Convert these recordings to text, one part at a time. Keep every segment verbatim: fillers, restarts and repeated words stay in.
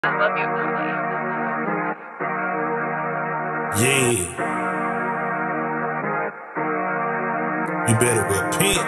I love you. Yeah. You better repent.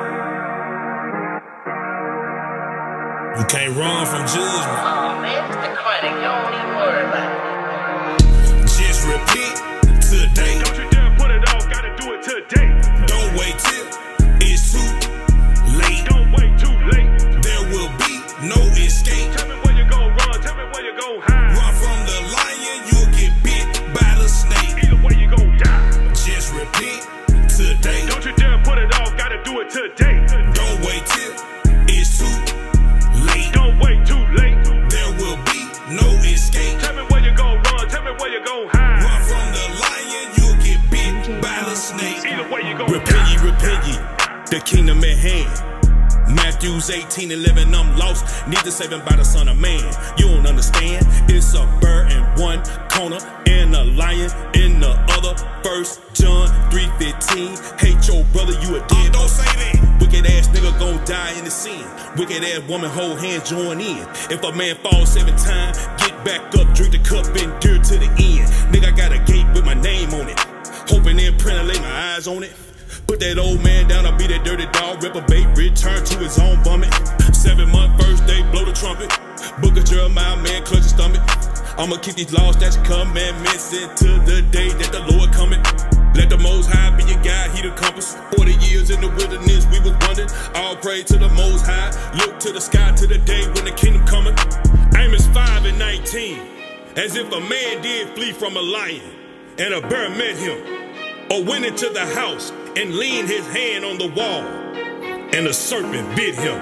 You can't run from judgment. Oh man, it's the chronic. You don't even worry about it. Just repent today. Don't you dare put it off, gotta do it today. Don't wait till it's too late. Don't wait too late. There will be no escape. Tell me where you gon' run, tell me where you gon' hide. Run from the lion, you'll get bit by the snake. Either way you gon' die. Just repent today. Don't you dare put it off, gotta do it today. Don't wait till it's too late. Don't wait too late. There will be no escape. Tell me where you gon' run, tell me where you gon' hide. Run from the lion, you'll get bit by the snake. Either way you gon' Repent die. ye, repent ye, the kingdom at hand. Matthews eighteen eleven, I'm lost, neither saving by the Son of Man. You don't understand, it's a bird in one corner and a lion in the other. First John three fifteen, hate your brother, you a dead. Oh, don't say that. Wicked ass nigga gon' die in the sin. Wicked ass woman, hold hands, join in. If a man falls seven times, get back up, drink the cup, endure to the end. Nigga, I got a gate with my name on it, hoping in print I lay my eyes on it. Put that old man down, I'll be that dirty dog, reprobate, return to his own vomit. Seven month first day, blow the trumpet. Book of Jeremiah, man, clutch his stomach. I'ma keep these laws, statutes, commandments until the day that the Lord cometh. Let the Most High be your guide, he the compass. Forty years in the wilderness, we was wondering. All praise to the Most High. Look to the sky to the day when the kingdom cometh. Amos five and nineteen. As if a man did flee from a lion, and a bear met him, or went into the house and leaned his hand on the wall, and a serpent bit him.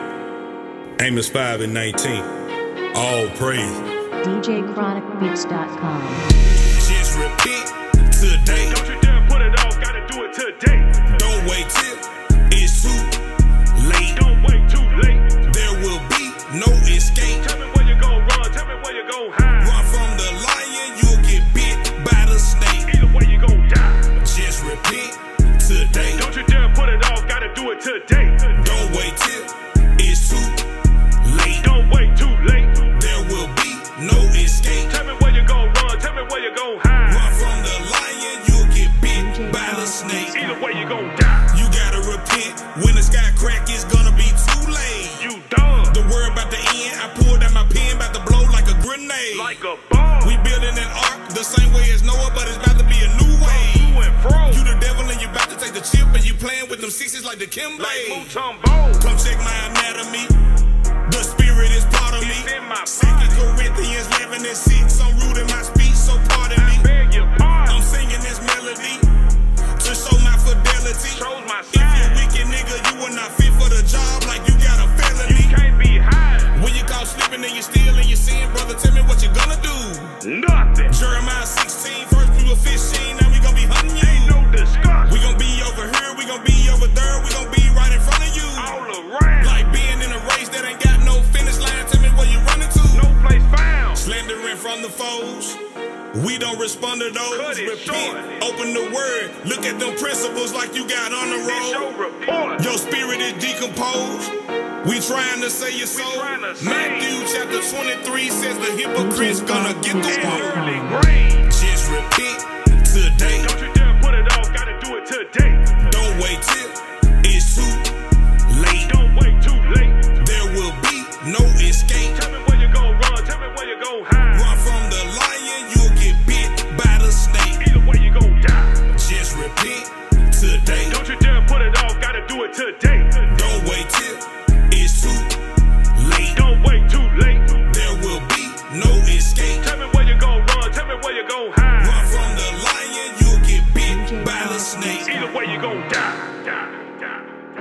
Amos five and nineteen. All praise. D J Chronic Beats dot com. Just repent today. Don't you dare put it off, gotta do it today. Don't wait till it's too late. Don't wait too late. There will be no escape. Tell me where you gon' run, tell me where you gon' hide. Run from the lion, you'll get bit by the snake. Either way you gon' die. Just repent today. Don't you dare put it off, gotta do it today. Don't wait till it's too late. Don't wait too late. There will be no escape. Tell me where you gon' run, tell me where you gon' hide. Run from the lion, you'll get bit by the snake. Either way you gon' die. You gotta repent when the sky crack, it's gonna be too late. You done. The word about the end, I pulled out my pen, about to blow like a grenade. Like a bomb. We building an ark the same way as Noah, but it's about to be a new way. To and fro. You the devil and you about to take the chip, and you playing with them sixes like the Kimblay. Like Mutombo. Come check my anatomy. The spirit is part of me. It's in my Second body. Corinthians eleven and six. I'm rooting my speech, so pardon me. Beg your pardon. I'm singing this melody to show my fidelity. Shows my If you side. wicked nigga, you are not fit for the job, like you got a felony. You can't be high. When you caught slipping and you still in your sin, brother, tell me what you gonna do. Nothing. Jeremiah sixteen, first we were fishing, now we gon' be hunting you. Ain't no disgust. We gon' be over here, we gon' be over there, we gon' be right in front of you. All around. Like being in a race that ain't got no finish line, tell me where you running to. No place found. Slandering from the foes, we don't respond to those. Cut it Repent, short. open the word, look at them principles like you got on the It's your road. report. Your spirit is decomposed. We trying to say your soul. trying to say. Matthew chapter twenty-three says the hypocrite's gonna get the In world. early green. Just repent today. Don't you dare put it off, gotta do it today. Don't wait till it's too late. Don't wait too late. There will be no escape. Tell me where you gon' run, tell me where you gon' hide. Run from the lion, you'll get bit by the snake. Either way you gon' die. Just repent today. Don't you dare put it off, gotta do it today. Don't wait till it's too late. Don't wait too late. There will be no escape. Tell me where you gon' run, tell me where you gon' hide. Run from the lion, you'll get bit by the snake. Either way you gon' die. die, die.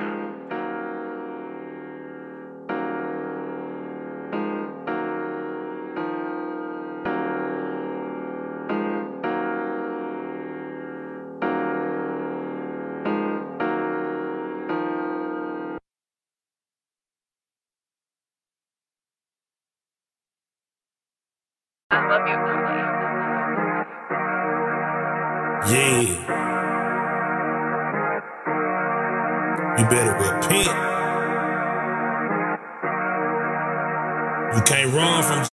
I love you. Yeah. You better repent. You can't run from